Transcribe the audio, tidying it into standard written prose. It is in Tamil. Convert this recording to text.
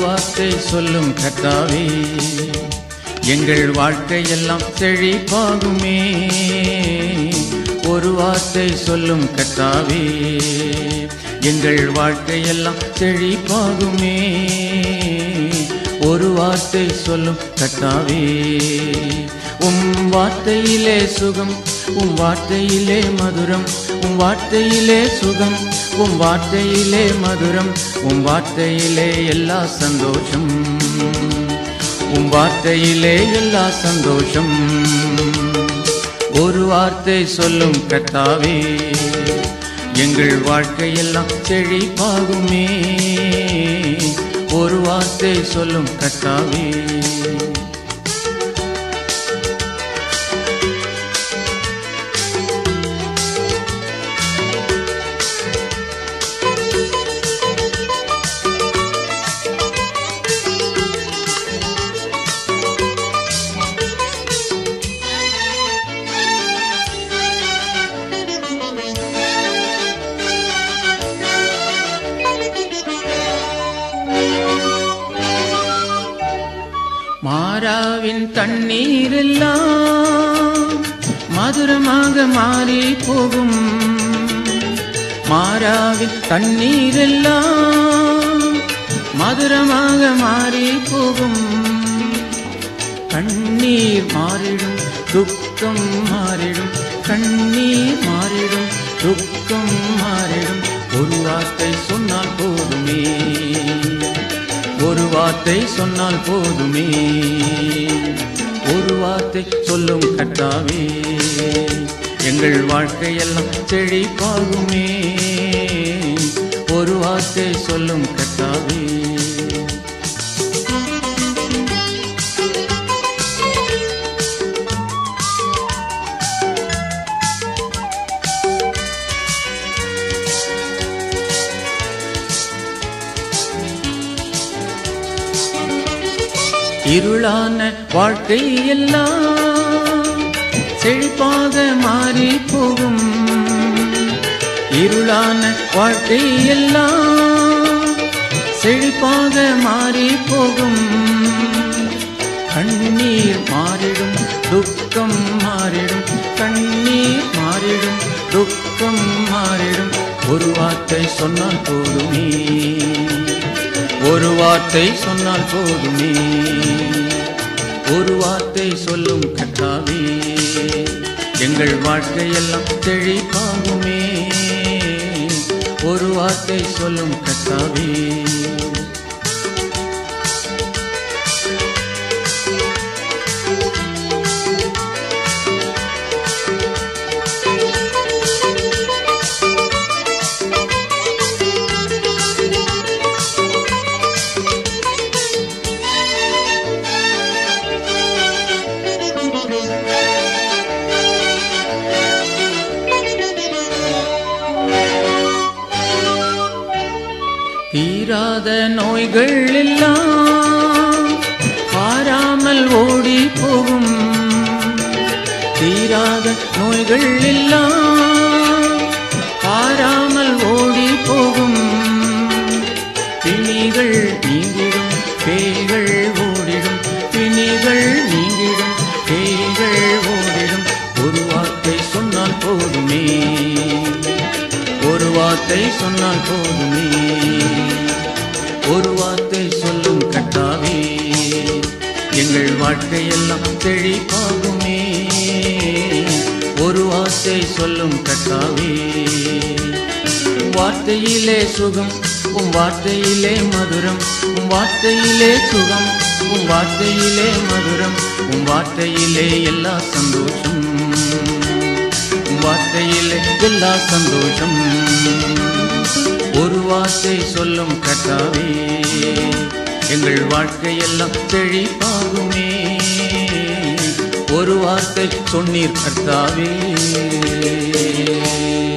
வார்த்தை சொல்லும் கர்த்தாவே, எங்கள் வாழ்க்கையெல்லாம் செழிப்பாகுமே. ஒரு வார்த்தை சொல்லும் கர்த்தாவே, எங்கள் வாழ்க்கையெல்லாம் செழிப்பாகுமே. ஒரு வார்த்தை சொல்லும் கர்த்தாவே, உம் வார்த்தையிலே சுகம், உம் வார்த்தையிலே மதுரம், உம் வார்த்தையிலே சுகம், உம் வார்த்தையிலே மதுரம், உம் வார்த்தையிலே எல்லா சந்தோஷம், உம் வார்த்தையிலே எல்லா சந்தோஷம். ஒரு வார்த்தை சொல்லும் கர்த்தாவே, எங்கள் வாழ்க்கையெல்லாம் செழிப்பாகுமே. ஒரு வார்த்தை சொல்லும் கர்த்தாவே. மாறாவின் தண்ணீரெல்லாம் மதுரமாக மாறி போகும். மாறாவின் தண்ணீரெல்லாம் மதுரமாக மாறி போகும். கண்ணீர் மாறிடும், துக்கம் மாறிடும், கண்ணீர் மாறிடும், துக்கம் மாறிடும். ஒரு வார்த்தை சொன்னால் போதுமே, ஒரு வார்த்தை சொன்னால் போதுமே. ஒரு வார்த்தை சொல்லும் கர்த்தாவே, எங்கள் வாழ்க்கையெல்லாம் செழிப்பாகுமே. ஒரு வார்த்தை சொல்லும் கர்த்தாவே. இருளான வாழ்க்கை எல்லாம் செழிப்பாக மாறி போகும். இருளான வாழ்க்கை எல்லாம் செழிப்பாக மாறி போகும். கண்ணீர் மாறிடும், துக்கம் மாறிடும், கண்ணீர் மாறிடும், துக்கம் மாறிடும். ஒரு வார்த்தை சொன்னால் போதுமே, ஒரு வார்த்தை சொன்னால் போதுமே. ஒரு வார்த்தை சொல்லும் கர்த்தாவே, எங்கள் வாழ்க்கையெல்லாம் செழிப்பாகுமே. ஒரு வார்த்தை சொல்லும் கர்த்தாவே. தீராத நோய்கள் எல்லாம் பாராமல் ஓடி போகும். தீராத நோய்கள் எல்லாம் பாராமல் ஓடி போகும். பிணிகள் நீங்கிடும், பேய்கள் ஓடிடும், பிணிகள் நீங்கிடும், பேய்கள் ஓடிடும். ஒரு வார்த்தை சொன்னால் போதுமே, ஒரு வார்த்தை சொன்னால் போதுமே. ஒரு வார்த்தை சொல்லும் கர்த்தாவே, எங்கள் வாழ்க்கையெல்லாம் செழிப்பாகுமே. ஒரு வார்த்தை சொல்லும் கர்த்தாவே, வார்த்தையிலே சுகம், உம் வார்த்தையிலே மதுரம், உம் வார்த்தையிலே சுகம், உம் வார்த்தையிலே மதுரம், உம் வார்த்தையிலே எல்லா சந்தோஷம், உம் வார்த்தையிலே எல்லா சந்தோஷம். ஒரு வார்த்தை சொல்லும் கர்த்தாவே, எங்கள் வாழ்க்கையெல்லாம் செழிப்பாகுமே. ஒரு வார்த்தை சொன்னீர் கர்த்தாவே.